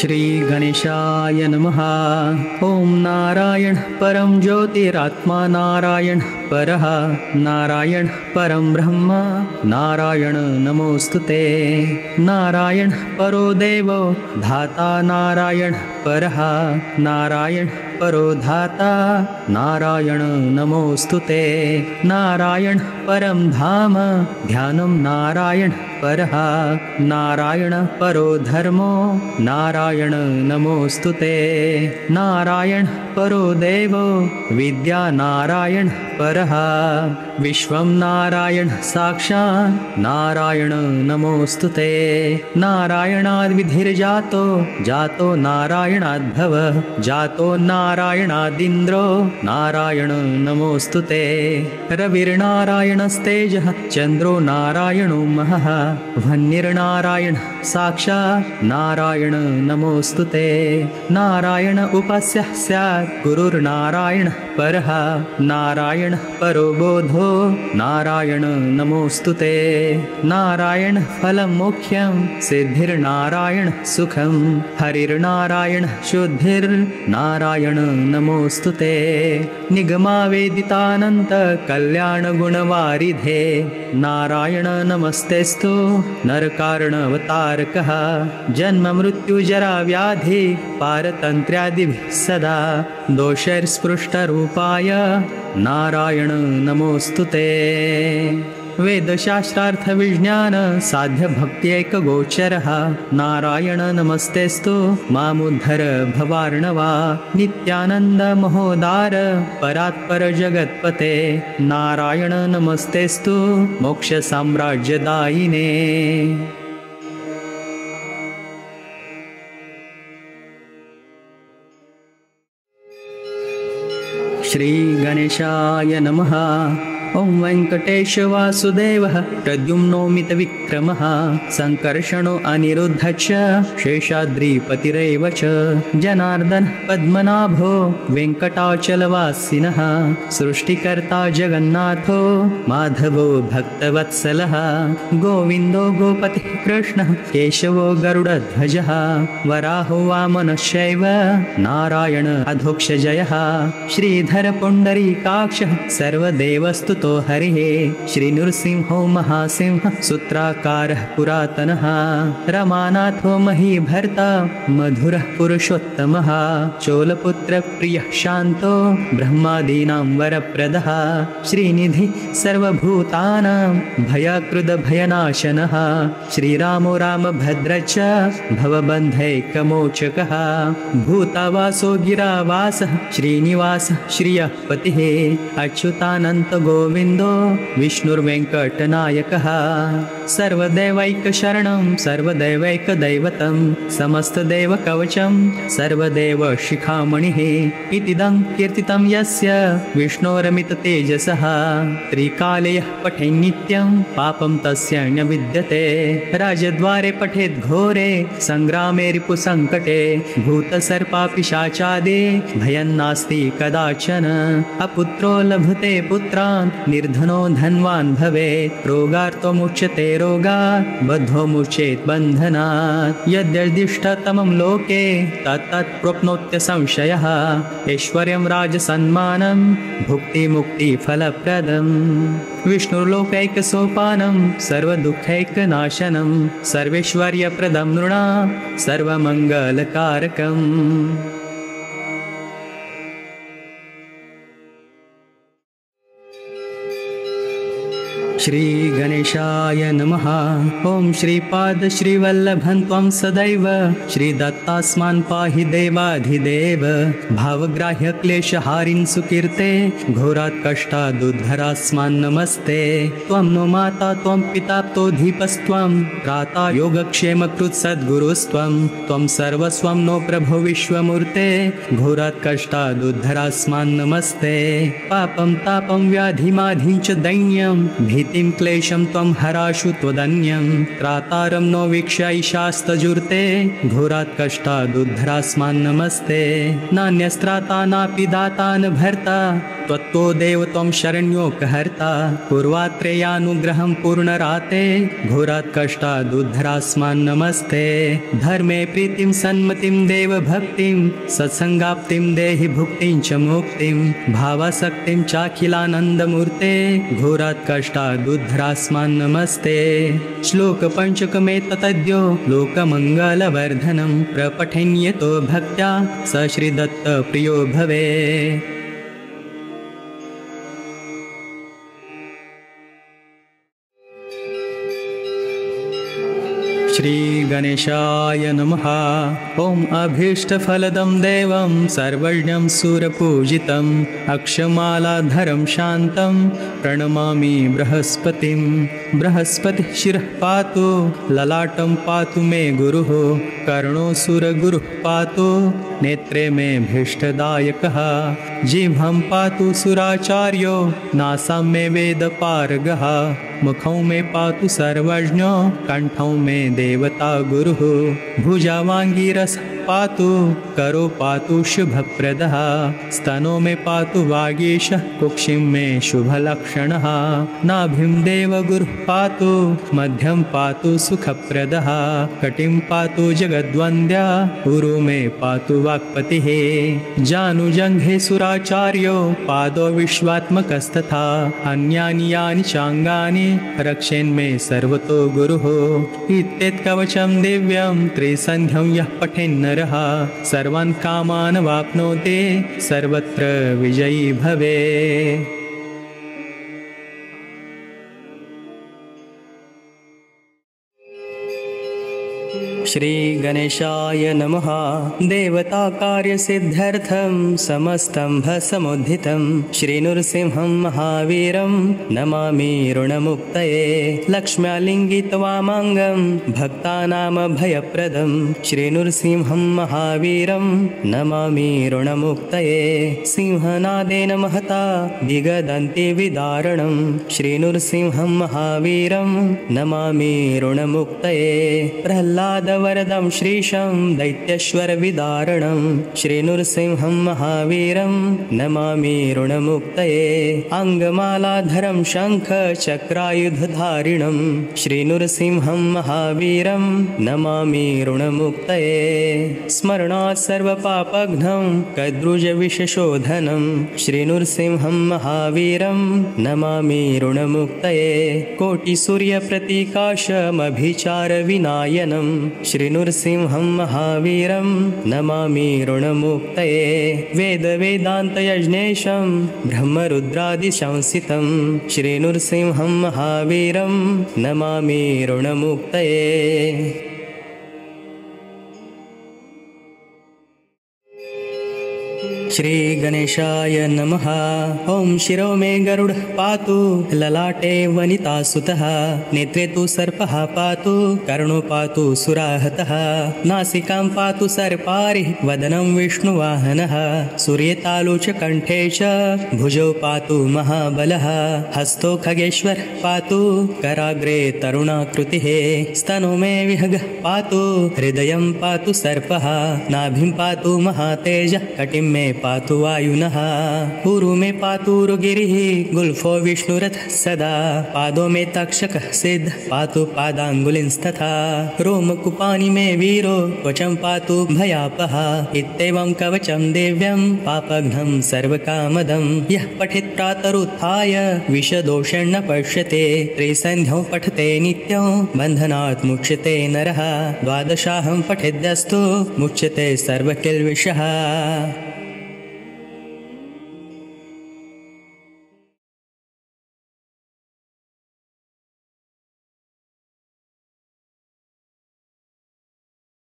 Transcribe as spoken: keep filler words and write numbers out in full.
श्री गणेशाय नमः। ओम नारायण परम ज्योतिरात्मा नारायण परः नारायण परम ब्रह्म नारायण नमोस्तुते। नारायण परो देवो धाता नारायण परः नारायण परो धाता नारायण नमोस्तुते। नारायण परम धाम ध्यानं नारायण परः नारायण परो धर्मो नारायण नमोस्तुते। नारायण परो देवो विद्या नारायण परः विश्वं नारायण साक्षात् नारायण नमोस्तुते। नारायणाद् विधिर्जातो जातो नारायणाद्भव जातो नारायणादिन्द्रो नारायण नमोस्तुते। रविर्नारायणस्तेजः चन्द्रो नारायणो महः वह्निर्नारायण साक्षात् नारायण नमोस्तुते। नारायण उपस्यः स्यात् गुरुर्नारायण परः नारायण परो बोधो नारायण नमोस्तुते। नारायण फलं मोक्षं सिद्धिर्नारायण सुखं हरिर्नारायण शुद्धिर्नारायण नमोस्तुते। निगमावेदितानन्त कल्याणगुणवारिधे नारायण नमस्तेस्तु नरकारणवतारकः जन्म मृत्यु जरा व्याधि पारतन्त्र्यादिभिः सदा दोषैर्स्पृष्टरूपाय नारायण नमोस्तुते। वेदशास्त्रार्थ विज्ञान साध्य भक्त्यैकगोचरः नारायण नमस्तेस्तु मामुद्धर भवार्णवा नित्यानंद महोदार परात्पर जगत्पते नारायण नमस्तेस्तु मोक्ष साम्राज्यदायिने। श्री गणेशाय नमः। ओं वेंकटेश वासुदेवः प्रद्युम्नो मितविक्रमः संकर्षणो अनिरुद्धश्च शेषाद्रिपतिरेव च जनार्दन पद्मनाभो वेंकटाचलवासिनः सृष्टिकर्ता जगन्नाथो माधवो भक्तवत्सलः गोविन्दो गोपतिः कृष्णः केशवो गरुडध्वजः वराहो वामनश्चैव नारायण अधोक्षजयः श्रीधर पुण्डरीकाक्षः सर्वदेवस्तु तो हरिः श्रीनृसिंहो महासिंह सूत्राकारः पुरातनः रमानाथो महीभर्ता मधुरः पुरुषोत्तमः चोलपुत्र प्रियः शान्तो ब्रह्मादीनां वरप्रदः श्रीनिधि सर्वभूतानां भयाकृद भयनाशनः श्रीरामो रामभद्रश्च भवबन्धैकमोचकः भूतावासो गिरावासः श्रीनिवासः श्रियः पतिः अच्युतानन्त गोविन्दो विष्णुर्वेङ्कटनायकः सर्वदेवैकशरणं सर्वदेवैकदैवतं समस्तदेवकवचं सर्वदेवशिखामणिः इतीदं कीर्तितं यस्य विष्णोरमिततेजसः त्रिकालयः पठेन् नित्यं पापं तस्य न विद्यते राजद्वारे पठेत् घोरे सङ्ग्रामे रिपुसङ्कटे भूतसर्पापिशाचादि भयं नास्ति कदाचन अपुत्रो लभते पुत्रान् निर्धनो धनवान् भवेत् रोगार्तो मुच्यते रोगात् बद्धो मुच्येत् बन्धनात् यद्यदिष्टतमं लोके तत्तत् प्राप्नोत्य संशयः ऐश्वर्यं राजसन्मानं भुक्तिमुक्तिफलप्रदम् विष्णुर्लोकैकसोपानं सर्वदुःखैकनाशनं सर्वैश्वर्यप्रदं नृणां सर्वमङ्गलकारकम्। श्री गणेशाय नमः। ओं श्रीपाद श्रीवल्लभं त्वं सदैव श्रीदत्तास्मान् पाहि देवाधिदेव भावग्राह्य क्लेशहारिन् सुकीर्ते घोरात् कष्टादुद्धरास्मान् नमस्ते। त्वं नो माता त्वं पिता तोऽधिपस्त्वं त्राता योगक्षेमकृत् सद्गुरुस्त्वं त्वं सर्वस्वं नो प्रभो विश्वमूर्ते घोरात् कष्टादुद्धरास्मान् नमस्ते। पापं तापं व्याधिमाधिं च दैन्यं भीति मतीं क्लेशं त्वं हराशु त्वदन्यं त्रातारं नो वीक्ष्यैषास्तजुर्ते घोरात् कष्टादुद्धरास्मान् नमस्ते नान्यस्त्राता नापि दाता न भर्ता त्वत्तो देव त्वं शरण्योकहर्ता पूर्वात्रेयानुग्रहं पूर्णराते घोरात् कष्टादुद्धरास्मान् नमस्ते धर्मे प्रीतिं सन्मतिं देव भक्तिं सत्संगाप्तिं देहि भुक्तिं च मुक्तिं भावासक्तिं चाखिलानन्दमूर्ते घोरात् कष्टादुद्धरास्मान् नमस्ते श्लोक पञ्चकमेतद्यो लोकमङ्गलवर्धनं प्रपठन्यतो भक्त्या स श्रीदत्त प्रियो भवे। श्री गणेशाय नमः। ओम अभीष्टफलदं देवं सर्वज्ञं सुरपूजितं अक्षमालाधरं शान्तं प्रणमामि बृहस्पतिं बृहस्पतिः शिरः पातु ललाटं पातु मे गुरुः कर्णो सुरगुरुः पातु नेत्रे मे भीष्टदायकः जिह्वं पातु सुराचार्यो नासां मे वेदपारगः मुखौ मे पातु सर्वज्ञो कंठौ मे देवता गुरुः भुजावाङ्गीरस पातु करो पातु शुभप्रदः स्तनो मे पातु वागीशः कुक्षिं मे शुभलक्षणः नाभिं देवगुरुः पातु मध्यं पातु सुखप्रदः कटिं पातु जगद्वन्द्या उरु मे पातु वाक्पतिः जानुजङ्घे सुराचार्यो पादो विश्वात्मकस्तथा अन्यानि यानि चाङ्गानि रक्षेन्मे सर्वतो गुरुः इत्येतत्कवचं दिव्यं त्रिसन्ध्यं यः पठेन्नरः सर्वान् कामान् वाप्नोति सर्वत्र विजयी भवे। श्री गणेशाय नमः। देवताकार्यसिद्ध्यर्थं समस्तम्भसमुद्धितं श्रीनृसिंहं महावीरं नमामि ऋणमुक्तये लक्ष्म्यालिङ्गितवामाङ्गं भक्तानामभयप्रदं श्रीनृसिंहं महावीरं नमामि ऋणमुक्तये सिंहनादेन महता विगदन्ति विदारणं श्रीनृसिंहं महावीरं नमामि ऋणमुक्तये प्रह्लाद वरदं श्रीशं दैत्येश्वरविदारणं श्रीनृसिंहं महावीरं नमामि ऋणमुक्तये अङ्गमालाधरं शङ्खचक्रायुधधारिणं श्रीनृसिंहं महावीरं नमामि ऋणमुक्तये स्मरणात् सर्वपापघ्नं कद्रुजविषशोधनं श्रीनृसिंहं महावीरं नमामि ऋणमुक्तये कोटिसूर्यप्रतीकाशमभिचारविनायनं श्रीनृसिंहं महावीरं नमामि ऋणमुक्तये वेदवेदान्तयज्ञेशं ब्रह्मरुद्रादिशंसितं श्रीनृसिंहं महावीरं नमामि ऋणमुक्तये। श्री गणेशाय नमः। ओम शिरो मे गरुडः पातु ललाटे वनितासुतः नेत्रे तु सर्पः पातु कर्णो पातु सुराहतः नासिकां पातु सर्पारिः वदनं विष्णुवाहनः सूर्यतालुचकण्ठे च भुजौ पातु महाबलः हस्तो खगेश्वरः पातु कराग्रे तरुणाकृतिः स्तनो मे विहगः पातु हृदयं पातु सर्पः नाभिं पातु महातेजः कटिं मे पातु वायुनः ऊरु मे पातुरुगिरिः गुल्फो विष्णुरथः सदा पादो मे तक्षकः सिद्धः पातु पादाङ्गुलिंस्तथा रोमकुपानि मे वीरो त्वचं पातु भयापः इत्येवं कवचं दिव्यं पापघ्नं सर्वकामदं यः पठेत् प्रातरुत्थाय विषदोषेण न पश्यते त्रिसन्ध्यौ पठते नित्यं बन्धनात् मुच्यते नरः द्वादशाहं पठेद्यस्तु मुच्यते सर्वकिल्बिषः।